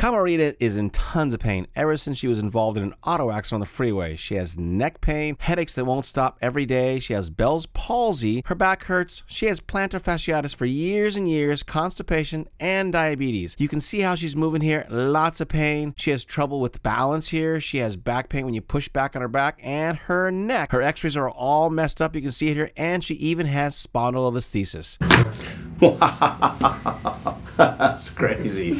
Camarita is in tons of pain ever since she was involved in an auto accident on the freeway. She has neck pain, headaches that won't stop every day. She has Bell's palsy. Her back hurts. She has plantar fasciitis for years and years, constipation, and diabetes. You can see how she's moving here. Lots of pain. She has trouble with balance here. She has back pain when you push back on her back and her neck. Her x-rays are all messed up. You can see it here. And she even has spondylolisthesis. Wow. That's crazy.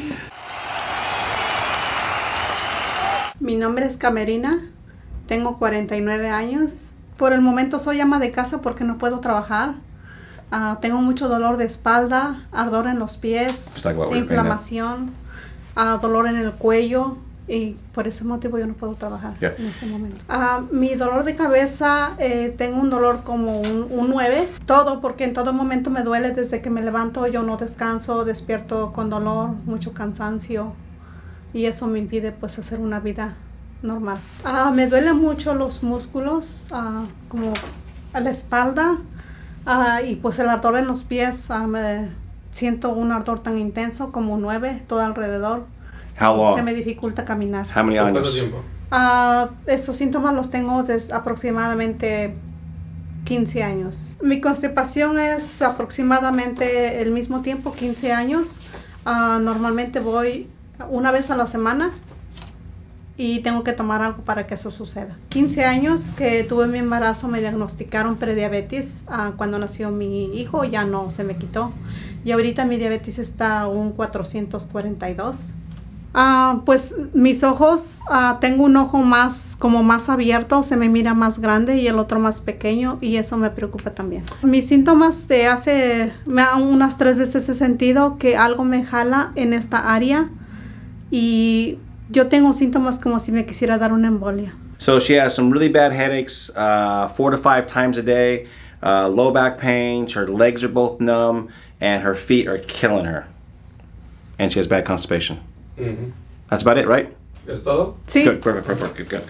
Mi nombre es Camerina, tengo 49 años. Por el momento soy ama de casa porque no puedo trabajar. Tengo mucho dolor de espalda, ardor en los pies, inflamación, dolor en el cuello y por ese motivo yo no puedo trabajar en este momento. Mi dolor de cabeza, tengo un dolor como un 9, todo porque en todo momento me duele desde que me levanto, yo no descanso, despierto con dolor, mucho cansancio. Y eso me impide pues hacer una vida normal. Me duelen mucho los músculos, como a la espalda y pues el ardor en los pies. Me siento un ardor tan intenso como 9 todo alrededor. How long? Se me dificulta caminar. How many años? ¿Cuánto tiempo? Esos síntomas los tengo desde aproximadamente 15 años. Mi constipación es aproximadamente el mismo tiempo, 15 años. Normalmente voy una vez a la semana y tengo que tomar algo para que eso suceda. 15 años que tuve mi embarazo, me diagnosticaron prediabetes. Cuando nació mi hijo ya no se me quitó y ahorita mi diabetes está a un 442. Pues mis ojos, tengo un ojo más abierto, se me mira más grande y el otro más pequeño y eso me preocupa también. Mis síntomas de unas 3 veces he sentido que algo me jala en esta área y yo tengo síntomas como si me quisiera dar una embolia. So she has some really bad headaches, 4 to 5 times a day, low back pain, her legs are both numb, and her feet are killing her. And she has bad constipation. Mm-hmm. That's about it, right? ¿Es todo? Sí. Good, perfect, good.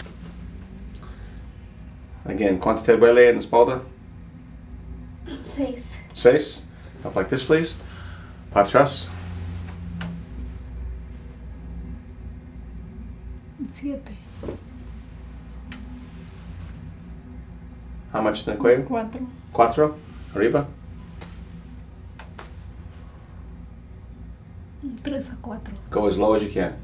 Again, ¿cuánto te duele en la espalda? 6. 6. Up like this, please. Para atrás. 7. How much in the cuello? 4. 4. Arriba. 3 a 4. Go as low as you can.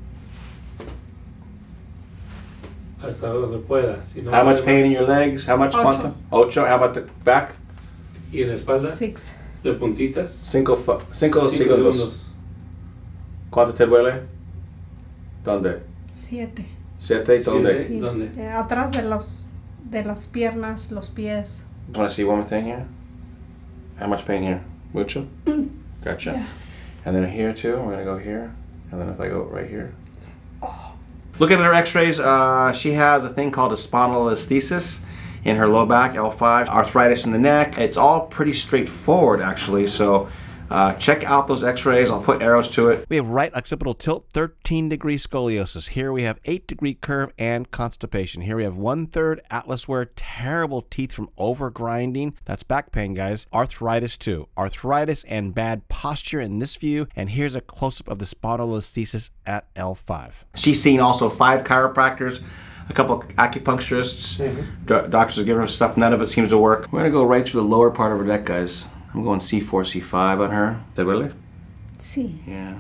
Hasta donde pueda. Si no How much puede pain más. in your legs? How much? 8. ¿Cuánto? 8. How about the back? ¿Y en la espalda? 6. ¿De puntitas? 5 Cinco segundos. ¿Cuánto te duele? ¿Dónde? 7. 7. ¿Dónde? Sí. ¿Dónde? Atrás de las piernas, los pies. Want to see one more thing here? How much pain here? Mucho? Gotcha. Yeah. And then here too, we're gonna go here. And then if I go right here. Looking at her x-rays, she has a thing called a spondylolisthesis in her low back, L5, arthritis in the neck. It's all pretty straightforward actually, so check out those x-rays. I'll put arrows to it. We have right occipital tilt, 13-degree scoliosis. Here we have 8-degree curve and constipation. Here we have 1/3 atlas wear, terrible teeth from over-grinding. That's back pain, guys. Arthritis too. Arthritis and bad posture in this view. And here's a close-up of the spondylolisthesis at L5. She's seen also 5 chiropractors, a couple acupuncturists. Doctors have given her stuff. None of it seems to work. We're going to go right through the lower part of her neck, guys. I'm going C4, C5 on her. ¿Te duele? Sí. Yeah.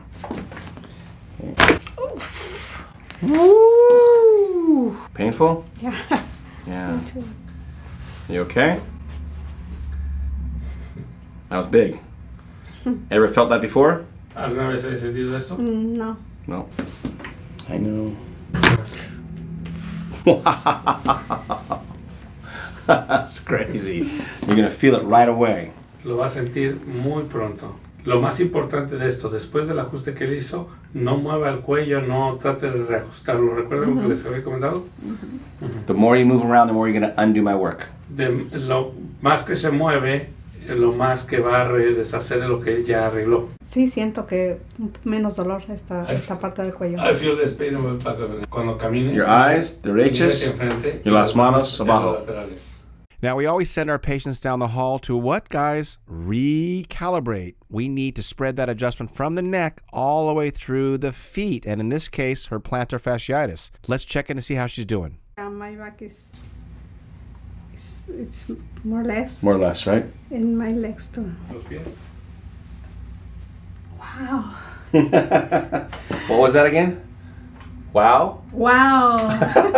Woo! Painful? Yeah. Yeah. You okay? That was big. Ever felt that before? ¿Alguna vez has sentido eso? No. No. I know. That's crazy. You're gonna feel it right away. Lo va a sentir muy pronto. Lo más importante de esto, después del ajuste que él hizo, no mueva el cuello, no trate de reajustarlo. ¿Recuerdan lo que les había comentado? The more you move around, the more you're gonna undo my work. Lo más que se mueve, lo más que va a deshacer lo que él ya arregló. Sí, siento que menos dolor esta parte del cuello. I feel this pain cuando camine. Your eyes, derechas, enfrente, y las manos abajo. laterales. Now, we always send our patients down the hall to what, guys? Recalibrate. We need to spread that adjustment from the neck all the way through the feet, and in this case, her plantar fasciitis. Let's check in to see how she's doing. My back is it's more or less. More or less, right? In my legs too. Wow. What was that again? Wow? Wow.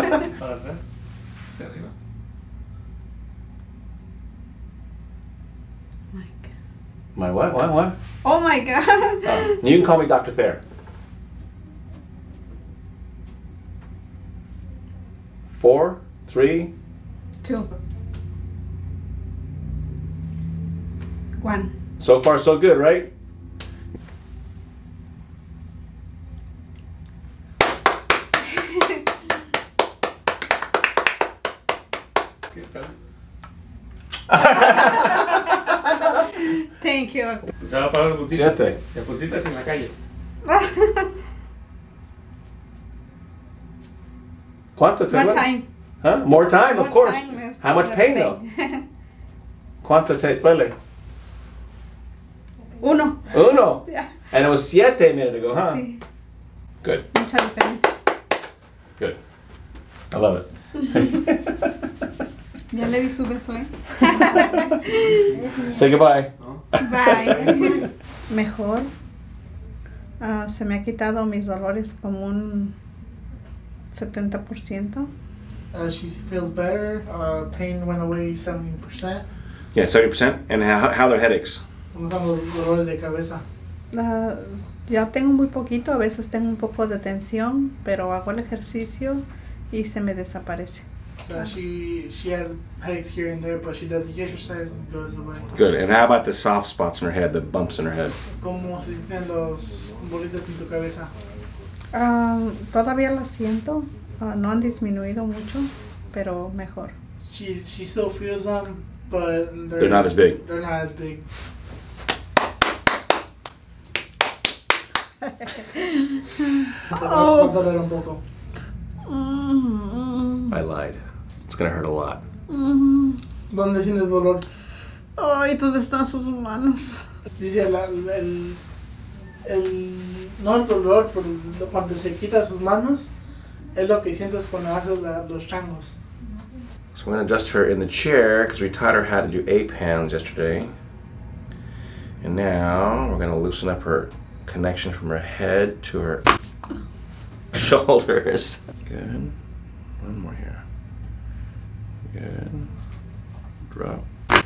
My what? What? Oh my God. You can call me Dr. Thayer. 4, 3, 2, 1. So far, so good, right? Thank you. Usaba para las puntitas. 7. Las puntitas en la calle. ¿Cuánto te More duele? time. Huh? More time, of More course. time is How much less pain, though? ¿Cuánto te duele? 1. 1. Yeah. And it was 7 minutes ago, huh? Sí. Good. Mucha diferencia. Good. I love it. Ya le di su beso, ¿eh? Say goodbye. Bye. Mejor. Se me ha quitado mis dolores como un 70%. She feels better. Pain went away 70%. Yeah, 70%. And how are their headaches? ¿Cómo están los dolores de cabeza? Ya tengo muy poquito, a veces tengo un poco de tensión, pero hago el ejercicio y se me desaparece. She has headaches here and there, but she does the exercise and it goes away. Good. And how about the soft spots in her head, the bumps in her head? ¿Cómo se sienten los bolitas en tu cabeza? Todavía las siento, no han disminuido mucho, pero mejor. She still feels them, but They're not as big. They're not as big. Oh. Va a doler un poco. I lied. It's going to hurt a lot. ¿Dónde tienes dolor? Ay, ¿dónde están sus manos? Dice no el dolor, pero cuando se quita sus manos, es lo que sientes cuando haces los changos. So I'm going to adjust her in the chair because we taught her how to do 8 pounds yesterday. And now we're going to loosen up her connection from her head to her shoulders. Good. One more here. Good. Drop.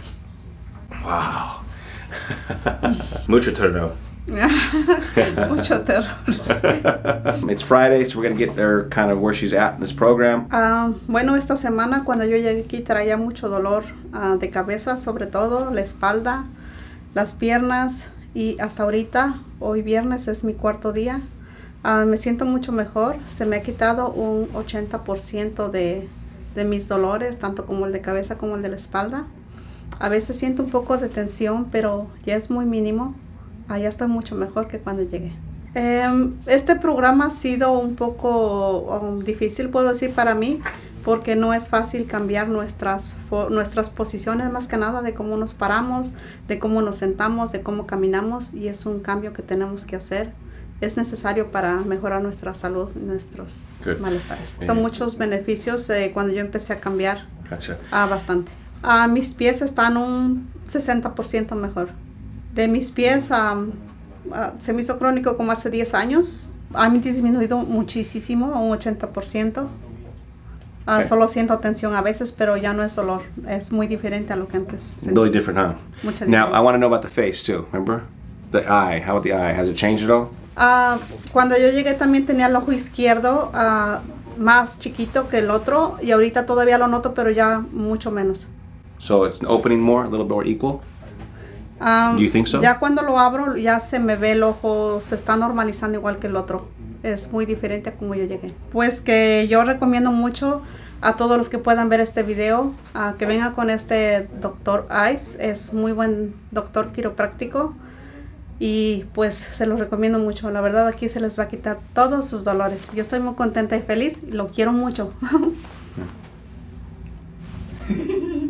Wow. Mucho terror. Mucho terror. It's Friday, so we're going to get her kind of where she's at in this program. Bueno, esta semana cuando yo llegué aquí traía mucho dolor de cabeza, sobre todo la espalda, las piernas, y hasta ahorita, hoy viernes es mi 4º día. Me siento mucho mejor, se me ha quitado un 80% de mis dolores, tanto como el de cabeza como el de la espalda. A veces siento un poco de tensión, pero ya es muy mínimo. Ya estoy mucho mejor que cuando llegué. Este programa ha sido un poco difícil, puedo decir, para mí, porque no es fácil cambiar nuestras posiciones, más que nada de cómo nos paramos, de cómo nos sentamos, de cómo caminamos, y es un cambio que tenemos que hacer. Es necesario para mejorar nuestra salud, nuestros malestares. Yeah. Son muchos beneficios cuando yo empecé a cambiar. Gotcha. Bastante. Mis pies están un 60% mejor. De mis pies, se me hizo crónico como hace 10 años. Han disminuido muchísimo, a un 80%. Solo siento tensión a veces, pero ya no es dolor. Es muy diferente a lo que antes sentí. Really different, huh? Mucha Now, diferencia. I want to know about the face, too. Remember? The eye. How about the eye? Has it changed at all? Cuando yo llegué también tenía el ojo izquierdo más chiquito que el otro, y ahorita todavía lo noto, pero ya mucho menos. So it's opening more, a little more equal? Do you think so? Ya cuando lo abro, ya se me ve el ojo, se está normalizando igual que el otro. Es muy diferente a como yo llegué. Pues que yo recomiendo mucho a todos los que puedan ver este video, que vengan con este doctor Ice. Es muy buen doctor quiropráctico. Y pues se los recomiendo mucho. La verdad, aquí se les va a quitar todos sus dolores. Yo estoy muy contenta y feliz y lo quiero mucho.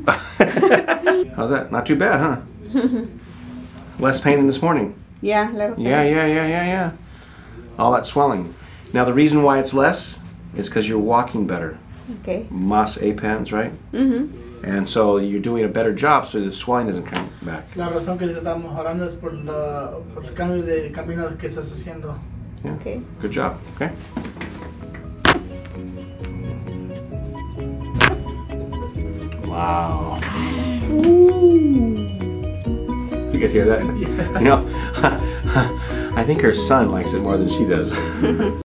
How's that? Not too bad, huh? Less pain than this morning. Yeah, little bit. Yeah. All that swelling. Now the reason why it's less is because you're walking better. Okay. Mas apens, right? And so you're doing a better job so the swelling doesn't come back. La razón que te está mejorando es por el cambio de camino que estás haciendo. Yeah. Okay. Good job. Okay. Wow. You guys hear that? You know, I think her son likes it more than she does.